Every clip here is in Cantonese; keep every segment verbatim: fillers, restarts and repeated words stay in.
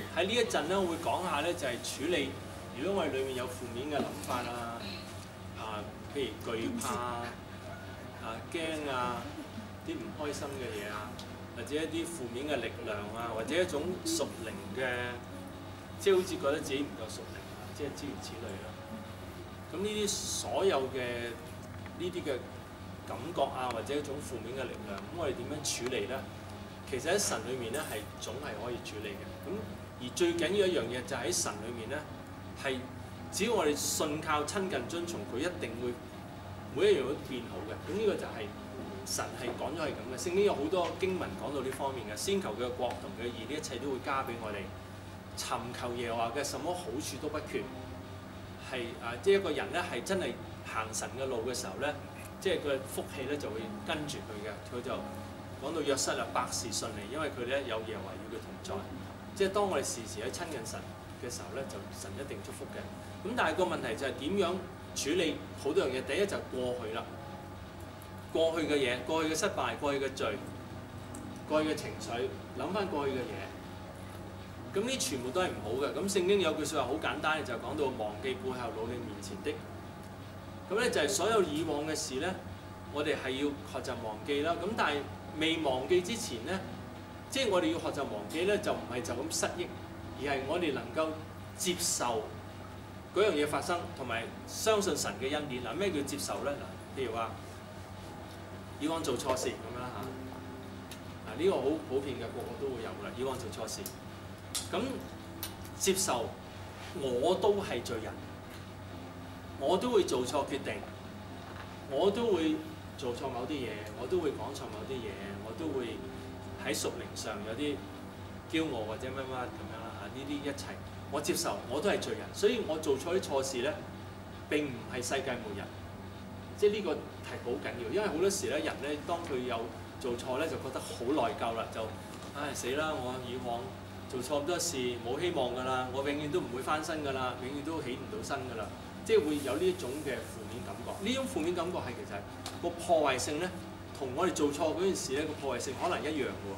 喺呢一陣咧，我會講下咧就係處理，如果我哋裡面有負面嘅諗法啊，啊，譬如懼怕啊、驚啊、啲唔開心嘅嘢啊，或者一啲負面嘅力量啊，或者一種屬靈嘅，即係好似覺得自己唔夠屬靈啊，即係諸如此類啦。咁呢啲所有嘅呢啲嘅感覺啊，或者一種負面嘅力量，咁我哋點樣處理咧？其實喺神裏面咧係總係可以處理嘅。咁而最緊要一樣嘢就係喺神裏面咧，係只要我哋信靠親近遵從，佢一定會每一樣都變好嘅。咁呢個就係神係講咗係咁嘅。聖經有好多經文講到呢方面嘅，先求佢嘅國同佢嘅義，呢一切都會加俾我哋。尋求耶和華嘅什麼好處都不缺。係啊，即係一個人咧係真係行神嘅路嘅時候咧，即係佢福氣咧就會跟住佢嘅。佢就講到約瑟啊，百事順利，因為佢咧有耶和華與佢同在。即係當我哋時時喺親近神嘅時候咧，就神一定祝福嘅。咁但係個問題就係點樣處理好多樣嘢？第一就係過去啦，過去嘅嘢，過去嘅失敗，過去嘅罪，過去嘅情緒，諗翻過去嘅嘢。咁呢全部都係唔好嘅。咁聖經有句説話好簡單嘅，就係講到忘記背後，努力面前的。咁咧就係所有以往嘅事咧，我哋係要學習忘記啦。咁但係未忘記之前咧，即係我哋要學習忘記咧，就唔係就咁失憶，而係我哋能夠接受嗰樣嘢發生，同埋相信神嘅恩典。嗱，咩叫接受咧？嗱，譬如話以往做錯事咁樣啦嚇，嗱呢個好普遍嘅，個個都會有㗎啦。以往做錯事。咁接受我都係罪人，我都會做錯決定，我都會做錯某啲嘢，我都會講錯某啲嘢，我都會喺屬靈上有啲驕傲或者乜乜咁樣啦嚇。呢啲一切我接受，我都係罪人，所以我做錯啲錯事咧，並唔係世界末日。即係呢個係好緊要，因為好多時咧人咧，當佢有做錯咧，就覺得好內疚啦，就唉死啦！我以往做錯咁多事，冇希望㗎啦，我永遠都唔會翻身㗎啦，永遠都起唔到身㗎啦，即係會有呢一種嘅負面感覺。呢種負面感覺係其實個破壞性咧，同我哋做錯嗰件事咧個破壞性可能一樣㗎喎。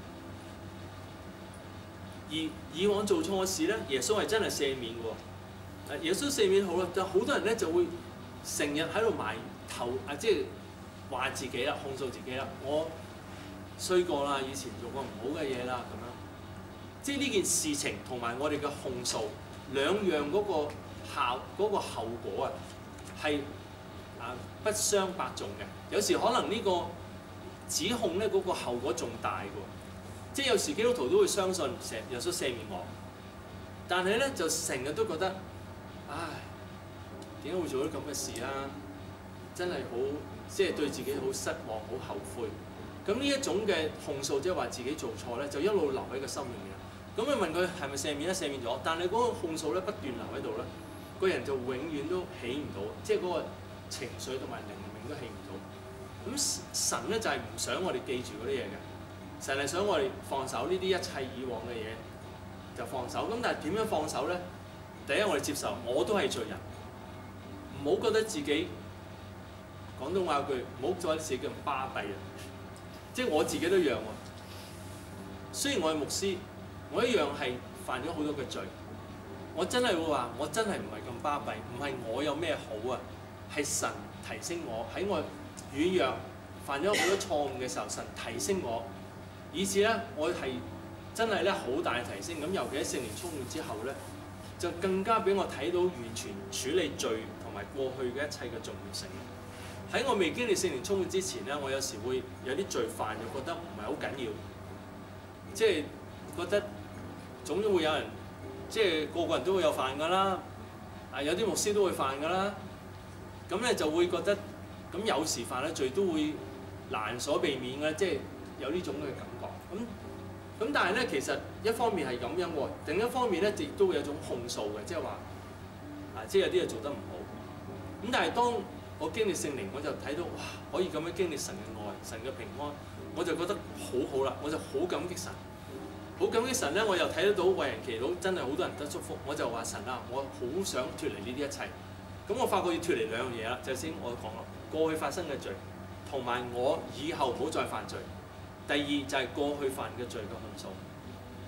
而以往做錯嘅事咧，耶穌係真係赦免㗎喎。耶穌赦免好啦，但好多人咧就會成日喺度埋頭啊，即係話自己啦，控訴自己啦，我衰過啦，以前做過唔好嘅嘢啦，咁樣。即係呢件事情同埋我哋嘅控訴兩樣嗰個效嗰個後果啊，係啊不相伯仲嘅。有時可能呢個指控咧嗰個後果仲大嘅。即係有時基督徒都會相信成日耶穌赦免我，但係咧就成日都覺得，唉，點解會做咗咁嘅事啊？真係好，即係對自己好失望、好後悔。咁呢一種嘅控訴，即係話自己做錯咧，就一路留喺個心裏面。咁你問佢係咪赦免咧？赦免咗，但係嗰個控訴咧不斷留喺度咧，個人就永遠都起唔到，即係嗰個情緒同埋靈命都起唔到。咁神咧就係唔想我哋記住嗰啲嘢嘅，神係想我哋放手呢啲一切以往嘅嘢就放手。咁但係點樣放手咧？第一，我哋接受我都係罪人，唔好覺得自己廣東話句，唔好再自己咁巴閉啊！即係我自己都一樣喎。雖然我係牧師。我一樣係犯咗好多嘅罪，我真係會話，我真係唔係咁巴閉，唔係我有咩好啊，係神提升我喺我軟弱犯咗好多錯誤嘅時候，神提升我，以至咧我係真係咧好大嘅提升。咁尤其喺聖靈充滿之後咧，就更加俾我睇到完全處理罪同埋過去嘅一切嘅重要性。喺我未經歷聖靈充滿之前咧，我有時會有啲罪犯，就覺得唔係好緊要，即係覺得。總之會有人，即係個個人都會有犯㗎啦，啊有啲牧師都會犯㗎啦，咁咧就會覺得，咁有時犯咗罪都會難所避免嘅，即係有呢種嘅感覺。咁咁但係咧，其實一方面係咁樣喎，另一方面咧亦都會有一種控訴嘅，即係話，啊即係有啲嘢做得唔好。咁但係當我經歷聖靈，我就睇到哇，可以咁樣經歷神嘅愛、神嘅平安，我就覺得好好啦，我就好感激神。好感激神咧，我又睇得到為人祈禱，真係好多人得祝福。我就話神啊，我好想脫離呢啲一切。咁我發覺要脫離兩樣嘢啦，就先我講咯，過去發生嘅罪，同埋我以後唔好再犯罪。第二就係過去犯嘅罪嘅控訴。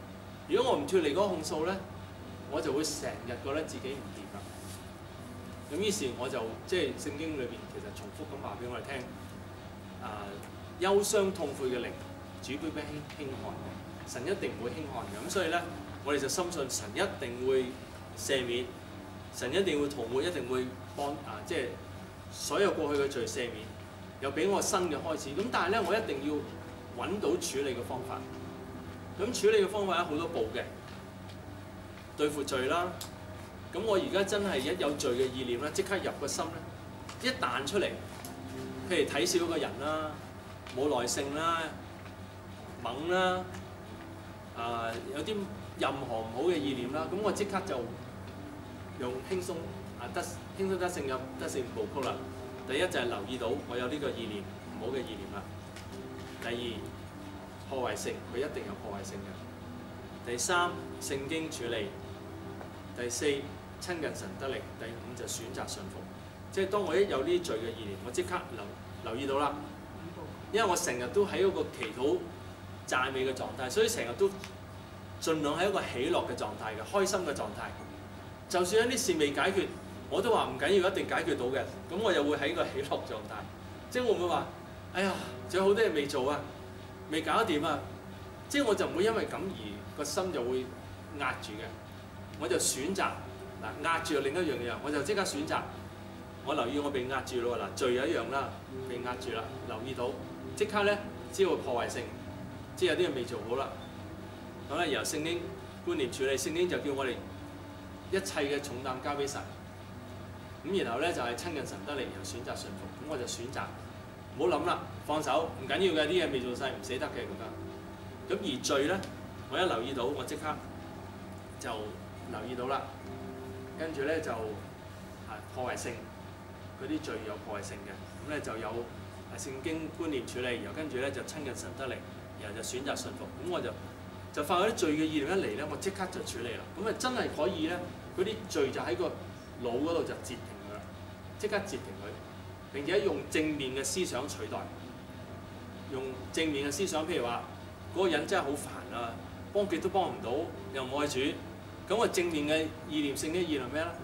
如果我唔脱離嗰個控訴咧，我就會成日覺得自己唔掂啦。咁於是我就即係聖經裏邊其實重複咁話俾我哋聽，啊、憂傷痛悔嘅靈，主必不輕輕看嘅，神一定唔會輕看嘅。咁所以咧，我哋就深信神一定會赦免，神一定會塗抹，一定會幫啊，即係所有過去嘅罪赦免，又俾我新嘅開始。咁但係咧，我一定要揾到處理嘅方法。咁處理嘅方法有好多步嘅，對付罪啦。咁我而家真係一有罪嘅意念咧，即刻入個心咧，一彈出嚟，譬如睇小一個人啦，冇耐性啦，猛啦，啊、呃、有啲任何唔好嘅意念啦，咁我即刻就用輕鬆啊得輕鬆得勝入得勝步曲啦。第一就係留意到我有呢個意念唔好嘅意念啦。第二，破壞性，佢一定有破壞性嘅。第三，聖經處理。第四，親近神得力。第五就選擇順服。即係當我一有呢啲罪嘅意念，我即刻留留意到啦。因為我成日都喺一個祈禱讚美嘅狀態，所以成日都盡量喺一個喜樂嘅狀態嘅，開心嘅狀態。就算有啲事未解決，我都話唔緊要，一定解決到嘅。咁我又會喺個喜樂狀態。即係會唔會話，哎呀，仲有好多嘢未做啊，未搞得掂啊！即係我就唔會因為咁而個心就會壓住嘅。我就選擇嗱，壓住另一樣嘢，我就即刻選擇。我留意我被壓住咯喎，嗱，罪有一樣啦，被壓住啦，留意到即刻咧知道破壞性，即係有啲嘢未做好啦。咁咧由聖經觀念處理，聖經就叫我哋一切嘅重擔交俾神。咁然後咧就係、是、親近神得力，然後選擇順服。咁我就選擇唔好諗啦，放手，唔緊要嘅，啲嘢未做晒，唔死得嘅咁樣。咁而罪咧，我一留意到，我即刻就留意到啦。跟住咧就啊破壞性，嗰啲罪有破壞性嘅，咁咧就有聖經觀念處理，然後跟住咧就親近神得力，然後就選擇順服。咁我就就發覺啲罪嘅意念一嚟咧，我即刻就處理啦。咁啊真係可以咧，嗰啲罪就喺個腦嗰度就截停佢啦，即刻截停佢，並且用正面嘅思想取代。用正面嘅思想，譬如話嗰個人真係好煩啊，幫極都幫唔到，又唔愛主。咁我正面嘅意念性嘅意念係咩咧？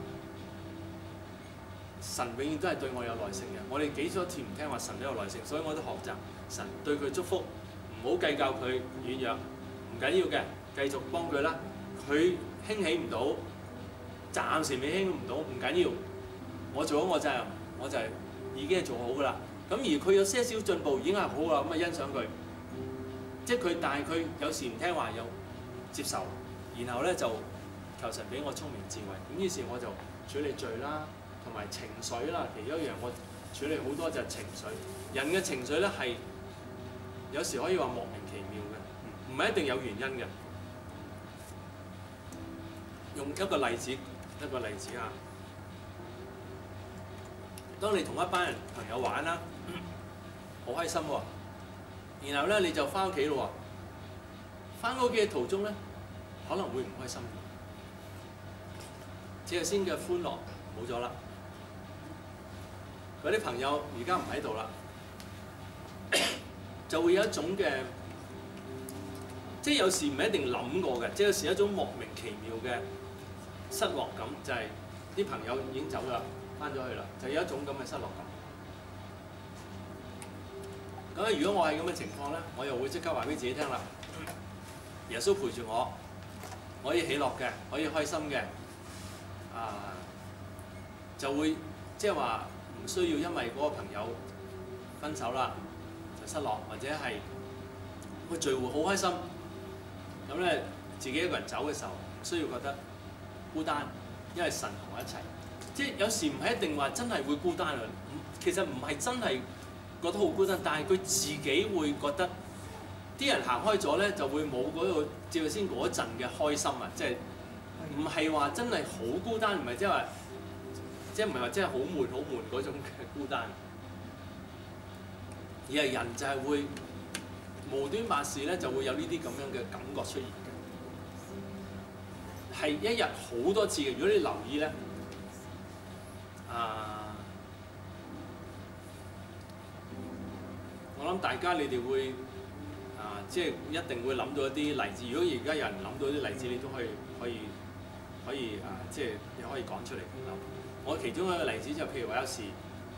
神永遠都係對我有耐性嘅。我哋幾多次唔聽話，神都有耐性，所以我都學習神對佢祝福，唔好計較佢軟弱，唔緊要嘅，繼續幫佢啦。佢興起唔到，暫時未興唔到，唔緊要。我做咗我責任，我就係已經係做好㗎啦。咁而佢有些少進步已經係好啦，咁啊欣賞佢。即係佢，但係佢有時唔聽話又接受，然後咧就求神俾我聰明智慧。咁於是我就處理罪啦，同埋情緒啦。其中一樣我處理好多就係情緒。人嘅情緒咧係有時可以話莫名其妙嘅，唔係一定有原因嘅。用一個例子，一個例子啊。當你同一班人朋友玩啦，好開心喎。然後咧你就翻屋企咯喎，翻屋企嘅途中咧可能會唔開心，只係先嘅歡樂冇咗啦。嗰啲朋友而家唔喺度啦，就會有一種嘅，即係有時唔係一定諗過嘅，即係有時一種莫名其妙嘅失落感，就係、是、啲朋友已經走咗啦，翻咗去啦，就有一種咁嘅失落感。咁咧，如果我係咁嘅情況咧，我又會即刻話俾自己聽啦。耶穌陪住我，可以喜樂嘅，可以開心嘅，啊，就會即係話唔需要因為嗰個朋友分手啦就失落，或者係個聚會好開心，咁咧自己一個人走嘅時候，唔需要覺得孤單，因為神同我一齊。即係有時唔係一定話真係會孤單啊，其實唔係真係覺得好孤單，但係佢自己會覺得啲人行開咗咧，就會冇嗰個照先嗰陣嘅開心啊！即係唔係話真係好孤單，唔係即係話，即係唔係話真係好悶好悶嗰種嘅孤單，而係人就係會無端白事咧，就會有呢啲咁樣嘅感覺出現嘅，係一日好多次嘅。如果你留意咧，啊〜我諗大家你哋會啊，即係一定會諗到一啲例子。如果而家有人諗到啲例子，你都可以可以可以啊，即係你可以講出嚟諗。我其中一個例子就譬如話有時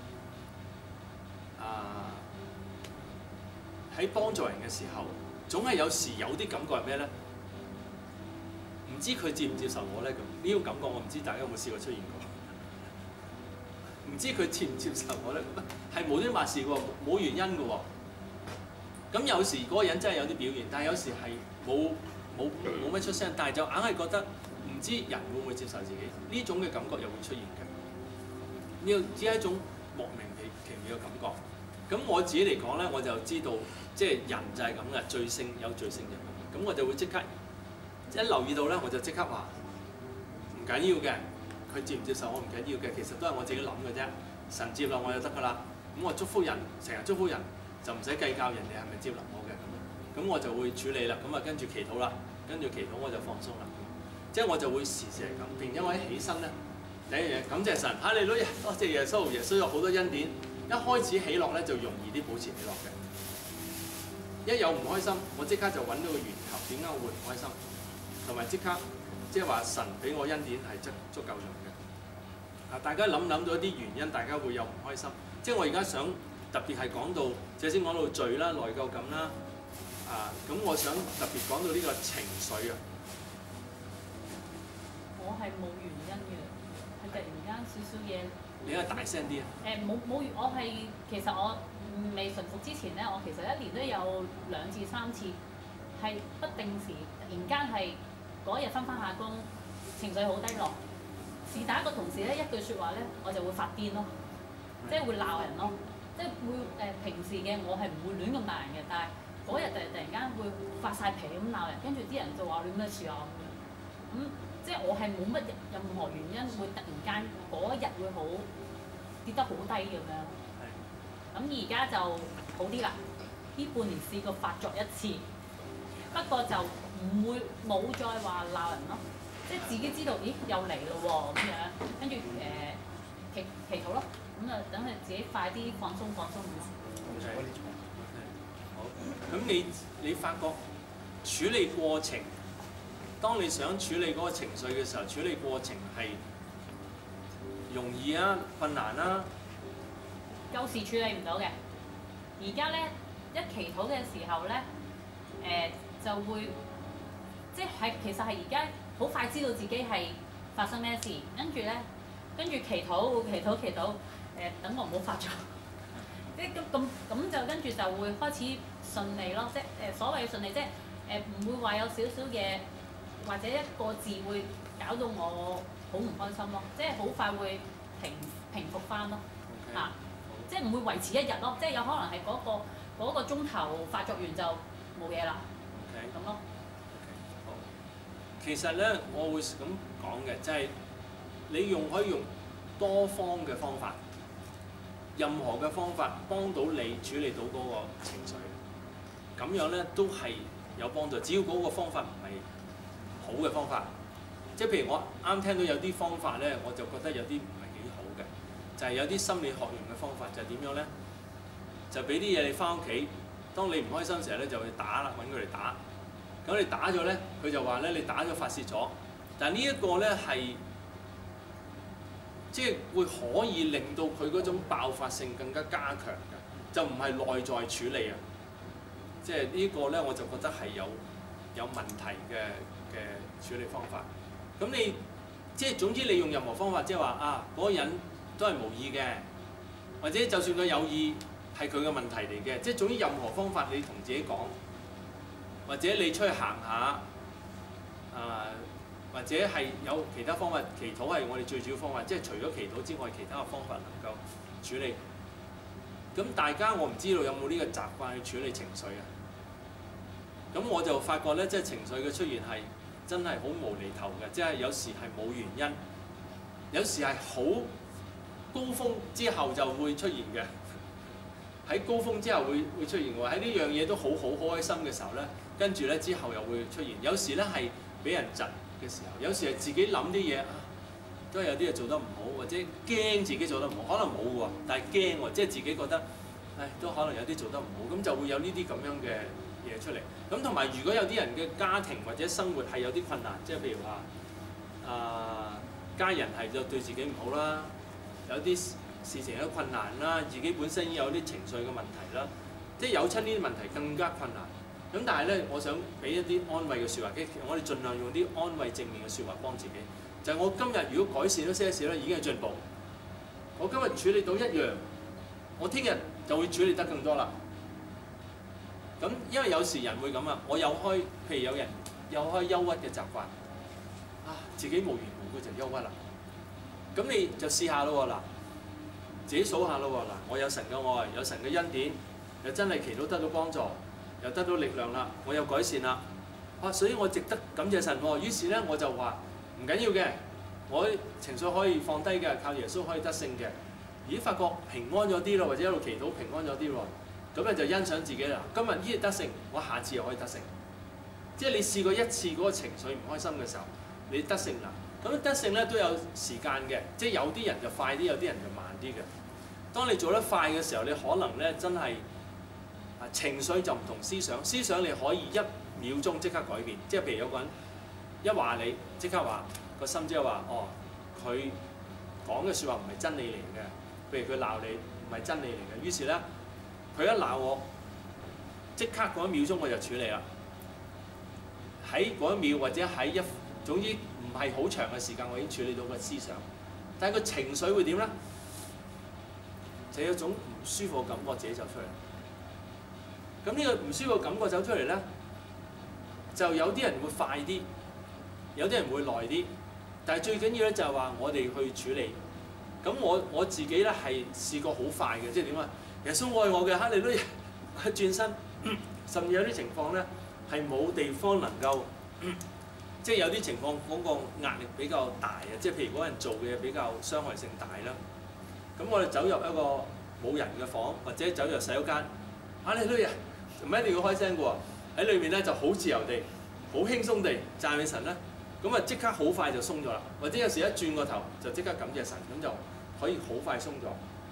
啊喺幫助人嘅時候，總係有時有啲感覺係咩咧？唔知佢接唔接受我咧咁，呢種感覺我唔知大家有冇試過出現過。唔知佢接唔接受我咧，係無端白事嘅喎，冇原因嘅喎。咁有時嗰個人真係有啲表現，但係有時係冇冇冇乜出聲，但係就硬係覺得唔知人會唔會接受自己，呢種嘅感覺又會出現嘅。呢個只係一種莫名其其妙嘅感覺。咁我自己嚟講咧，我就知道即係人就係咁嘅，罪性有罪性嘅。咁我就會即刻一留意到咧，我就即刻話唔緊要嘅。佢接唔接受我唔緊要嘅，其實都係我自己諗嘅啫。神接納我就得㗎啦。咁我祝福人，成日祝福人，就唔使計較人哋係咪接納我嘅咁。咁我就會處理啦。咁啊跟住祈禱啦，跟住祈禱我就放鬆啦。即係我就會時時係咁。並因為一起身咧，第一樣嘢感謝神，哈利路亞，多謝耶穌，耶穌有好多恩典。一開始喜樂咧就容易啲保持喜樂嘅。一有唔開心，我即刻就揾到個源頭，點解我會唔開心？同埋即刻即係話神俾我恩典係足足夠用嘅。啊，大家諗唔諗到一啲原因，大家會有唔開心？即係我而家想特別係講到，首先講到罪啦、內疚感啦。啊，咁我想特別講到呢個情緒啊。 我係冇原因嘅，係突然間少少嘢。 你應該大聲啲啊！ 誒冇冇，我係其實我未順服之前咧，我其實一年都有兩至三次係不定時，突然間係嗰日翻返下工，情緒好低落。是但一個同事咧一句説話咧，我就會發癲咯，即係會鬧人咯，即係會誒、呃、平時嘅我係唔會亂咁鬧人嘅，但係嗰日突突然間會發晒脾咁鬧人，跟住啲人就話你咩事啊咁樣，咁、嗯、即係我係冇乜任何原因會突然間嗰一日會好跌得好低咁樣。咁而家就好啲啦，呢半年試過發作一次，不過就唔會冇再話鬧人咯。即係自己知道，咦又嚟咯喎咁樣，跟住誒祈祈禱咯，咁啊等佢自己快啲放鬆放鬆咁。 Okay. Okay. 好，咁你你發覺處理過程，當你想處理嗰個情緒嘅時候，處理過程係容易啊、困難啊？ 舊時處理唔到嘅，而家咧一祈禱嘅時候咧，誒、呃、就會即係其實係而家。好快知道自己係發生咩事，跟住咧，跟住祈禱、祈禱、祈禱，誒、呃、等我唔好發作，即係咁咁咁就跟住就會開始順利咯，即係誒、呃、所謂順利，即係誒唔會話有少少嘢或者一個字會搞到我好唔開心咯，即係好快會平平復翻咯，嚇 Okay.、啊，即係唔會維持一日咯，即係有可能係嗰、嗰個嗰、嗰個鐘頭發作完就冇嘢啦，咁 Okay. 咯。 其實咧，我會咁講嘅，就係、是、你用可以用多方嘅方法，任何嘅方法幫到你處理到嗰個情緒，咁樣咧都係有幫助。只要嗰個方法唔係好嘅方法，即係譬如我啱聽到有啲方法咧，我就覺得有啲唔係幾好嘅，就係、是、有啲心理學用嘅方法，就係、是、點樣咧？就俾啲嘢你返屋企，當你唔開心嘅時候咧，就去打啦，揾佢嚟打。咁你打咗咧，佢就話咧你打咗發泄咗，但係呢一個咧係即係會可以令到佢嗰種爆發性更加加強嘅，就唔係內在處理啊。即係呢個咧，我就覺得係有有問題嘅嘅處理方法。咁你即係總之你用任何方法，即係話啊嗰個人都係無意嘅，或者就算佢有意係佢嘅問題嚟嘅，即係總之任何方法你同自己講。或者你出去行下，啊、呃，或者係有其他方法，祈禱係我哋最主要方法，即係除咗祈禱之外，其他嘅方法能夠處理。咁大家我唔知道有冇呢個習慣去處理情緒啊？咁我就發覺咧，即係情緒嘅出現係真係好無厘頭嘅，即係有時係冇原因，有時係好高峰之後就會出現嘅。喺高峰之後會會出現喎，喺呢樣嘢都好好開心嘅時候咧，跟住咧之後又會出現。有時咧係俾人窒嘅時候，有時係自己諗啲嘢啊，都係有啲嘢做得唔好，或者驚自己做得唔好，可能冇喎，但係驚喎，即係自己覺得，唉，都可能有啲做得唔好，咁就會有呢啲咁樣嘅嘢嘢出嚟。咁同埋如果有啲人嘅家庭或者生活係有啲困難，即係譬如話啊、呃、家人係就對自己唔好啦，有啲事情有困難啦，自己本身已經有啲情緒嘅問題啦，即係有親呢啲問題更加困難。咁但係咧，我想俾一啲安慰嘅説話，我哋盡量用啲安慰正面嘅説話幫自己。就係、我今日如果改善咗些少咧，已經係進步。我今日處理到一樣，我聽日就會處理得更多啦。咁因為有時人會咁啊，我有開，譬如有人有開憂鬱嘅習慣，啊自己無緣無故就憂鬱啦。咁你就試下咯喎嗱，自己數下咯喎嗱，我有神嘅愛，有神嘅恩典，又真係祈禱得到幫助，又得到力量啦，我有改善啦。啊，所以我值得感謝神喎。於是咧我就話唔緊要嘅，我情緒可以放低嘅，靠耶穌可以得勝嘅。咦，發覺平安咗啲咯，或者一路祈禱平安咗啲喎。咁咧就欣賞自己啦。今日呢日得勝，我下次又可以得勝。即係你試過一次嗰個情緒唔開心嘅時候，你得勝啦。咁得勝咧都有時間嘅，即係有啲人就快啲，有啲人就慢啲嘅。當你做得快嘅時候，你可能咧真係啊情緒就唔同思想，思想你可以一秒鐘即刻改變。即係譬如有個人一話你，即刻話個心即係話哦，佢講嘅説話唔係真理嚟嘅。譬如佢鬧你唔係真理嚟嘅，於是咧佢一鬧我，即刻嗰一秒鐘我就處理啦。喺嗰一秒或者喺一總之唔係好長嘅時間，我已經處理到個思想。但係個情緒會點咧？就有一種唔舒服嘅感覺自己走出嚟。咁呢個唔舒服嘅感覺走出嚟咧，就有啲人會快啲，有啲人會耐啲。但係最緊要咧就係話我哋去處理。咁我我自己咧係試過好快嘅，即係點啊？耶穌愛我嘅，哈利路亞轉身，甚至有啲情況咧係冇地方能夠，即係有啲情況嗰個壓力比較大啊！即係譬如嗰個人做嘅嘢比較傷害性大啦。咁我哋走入一個冇人嘅房，或者走入洗手間，哈利路亞唔係一定要開聲嘅喎，喺裏面咧就好自由地、好輕鬆地讚美神啦。咁啊即刻好快就鬆咗啦，或者有時一轉個頭就即刻感謝神，咁就可以好快鬆咗。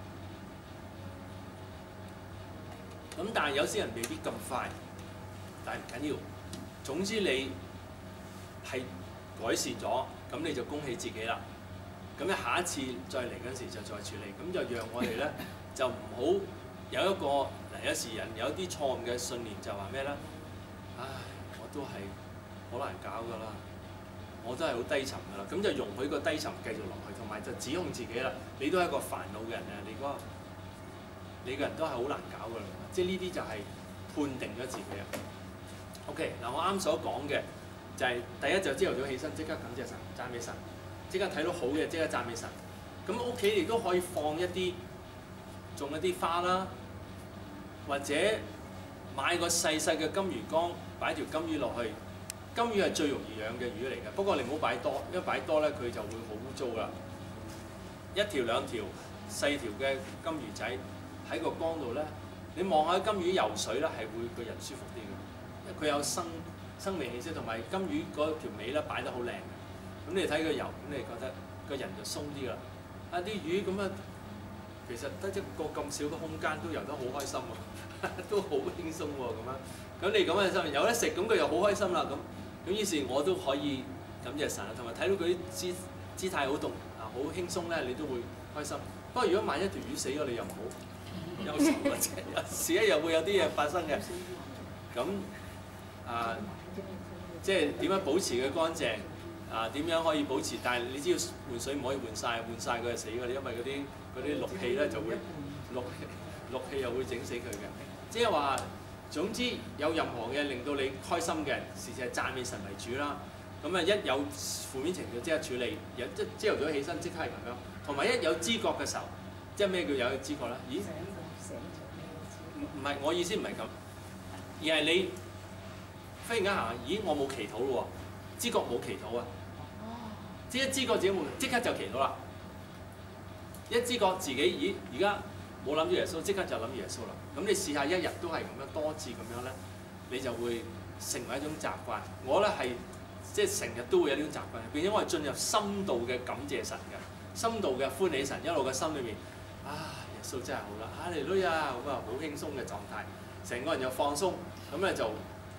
咁但係有些人未必咁快，但係唔緊要。總之你係改善咗，咁你就恭喜自己啦。咁咧下一次再嚟嗰陣時就再處理，咁就讓我哋咧就唔好有一個嗱，有時人有啲錯誤嘅信念就話咩咧？唉，我都係好難搞㗎啦。我都係好低沉㗎啦，咁就容許個低沉繼續落去，同埋就指控自己啦。你都係一個煩惱嘅人啊，你嗰你個人都係好難搞㗎啦。即係呢啲就係判定咗自己啊。OK，嗱我啱所講嘅就係、是、第一就朝頭早起身即刻感謝神、讚美神，即刻睇到好嘅即刻讚美神。咁屋企亦都可以放一啲種一啲花啦，或者買個細細嘅金魚缸，擺條金魚落去。金魚係最容易養嘅魚嚟嘅，不過你唔好擺多，因為擺多咧佢就會好污糟啦。一條兩條細條嘅金魚仔喺個缸度咧，你望下金魚游水咧係會個人舒服啲嘅，因為佢有生生命氣息，同埋金魚嗰條尾咧擺得好靚嘅。咁你睇佢游，咁你覺得個人就鬆啲啦。啊啲魚咁啊，其實得一個咁少嘅空間都游得好開心喎，都好輕鬆喎咁樣。咁你咁嘅心有得食，咁佢又好開心啦咁。咁於是我都可以感謝神，同埋睇到佢啲姿姿態好動啊，好輕鬆咧，你都會開心。不過如果萬一條魚死咗，你又唔好憂愁或者有時咧又會有啲嘢發生嘅。咁啊，即係點樣保持佢乾淨啊？點樣可以保持？但係你知道換水唔可以換晒，換晒佢就死㗎，因為嗰啲嗰啲氯氣咧就會氯氯氣又會整死佢嘅。即係話。總之有任何嘅令到你開心嘅事，就係讚美神為主啦。咁啊一有負面情緒即刻處理，有即朝頭早起身即刻係咁樣。同埋一有知覺嘅時候，即係咩叫有知覺咧？咦？唔唔係我意思唔係咁，而係你忽然間行，咦我冇祈禱咯喎，知覺冇祈禱啊。即一知覺自己冇，即刻就祈禱啦。一知覺自己咦而家冇諗住耶穌，即刻就諗住耶穌啦。咁你試下一日都係咁樣多次咁樣咧，你就會成為一種習慣。我咧係即係成日都會有呢種習慣，並且我係進入深度嘅感謝神嘅，深度嘅歡喜神，一路嘅心裏面，啊耶穌真係好啦，哈利路亞咁啊好輕鬆嘅狀態，成個人又放鬆，咁咧就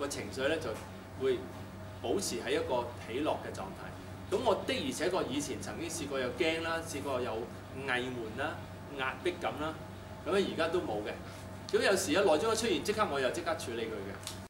個情緒咧就會保持喺一個喜樂嘅狀態。咁我的而且確以前曾經試過有驚啦，試過有翳悶啦、壓迫感啦，咁咧而家都冇嘅。咁有時一耐咗出現，即刻我又即刻處理佢嘅。